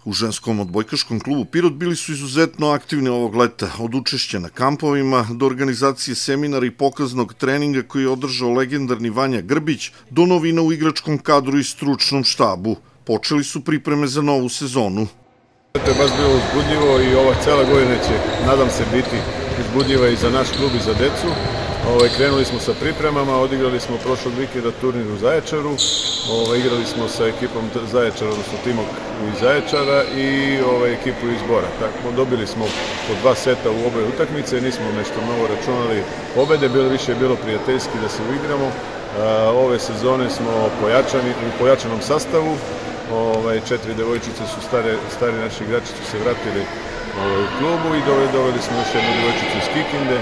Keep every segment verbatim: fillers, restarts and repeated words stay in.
U ženskom odbojkaškom klubu Pirot bili su izuzetno aktivni ovog leta, od učešća na kampovima do organizacije seminara i pokaznog treninga koji je održao legendarni Vanja Grbić, do novina u igračkom kadru i stručnom štabu. Počeli su pripreme za novu sezonu. To je baš bilo uzbudljivo i ova cela godina će, nadam se, biti uzbudljiva i za naš klub i za decu. Ovaj, krenuli smo sa pripremama, odigrali smo prošlog vikenda turnir u Zaječaru, ovaj, igrali smo sa ekipom Zaječara, odnosno timom iz Zaječara i ovaj, ekipu iz Bora. Tako, dobili smo po dva seta u obe utakmice, nismo nešto mnogo računali pobede, bilo više je bilo prijateljski da se uigramo. Ove sezone smo pojačani, u pojačanom sastavu, ovaj, četiri devojčice su stare, stari naši igrači su se vratili ovaj, u klubu i doveli, doveli smo još jednu devojčicu iz Kikinde.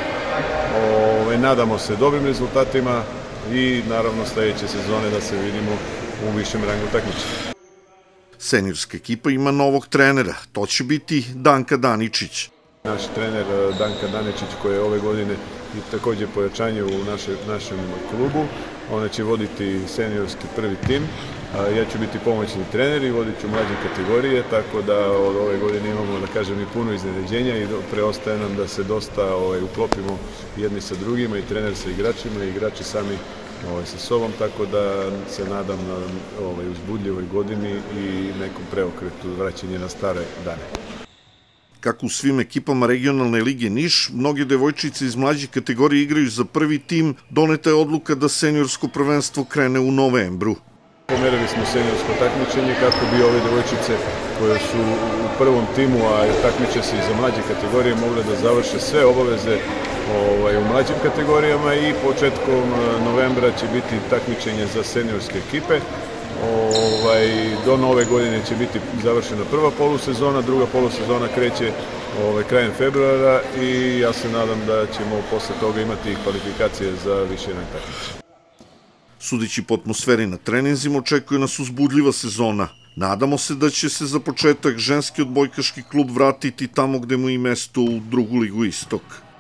Ove, nadamo se dobrim rezultatima i naravno sledeće sezone da se vidimo u višem rangu takmičenja. Seniorska ekipa ima novog trenera, to će biti Danka Daničić. Naš trener Danka Daničić koja je ove godine i takođe pojačanje u naše, našem klubu, ona će voditi seniorski prvi tim. Ja ću biti pomoćni trener i vodit ću mlađe kategorije, tako da od ove godine imamo, da kažem, i puno iznenađenja i preostaje nam da se dosta ovaj, uklopimo jedni sa drugima, i trener sa igračima i igrači sami ovaj, sa sobom, tako da se nadam na ovaj, uzbudljivoj godini i nekom preokretu, vraćanje na stare dane. Kako u svim ekipama regionalne lige Niš, mnoge devojčice iz mlađih kategorija igraju za prvi tim, doneta je odluka da seniorsko prvenstvo krene u novembru. Pomerili smo seniorsko takmičenje kako bi ove devojčice koje su u prvom timu, a takmiče se i za mlađe kategorije, mogle da završe sve obaveze ovaj, u mlađim kategorijama i početkom novembra će biti takmičenje za seniorske ekipe. Ovaj, do nove godine će biti završena prva polusezona, druga polusezona kreće ovaj, krajem februara i ja se nadam da ćemo posle toga imati kvalifikacije za više takmičenja. Sudeći po atmosferi na treninzima, očekuje nas uzbudljiva sezona. Nadamo se da će se za početak ženski odbojkaški klub vratiti tamo gde mu je i mesto, u drugu ligu Istok.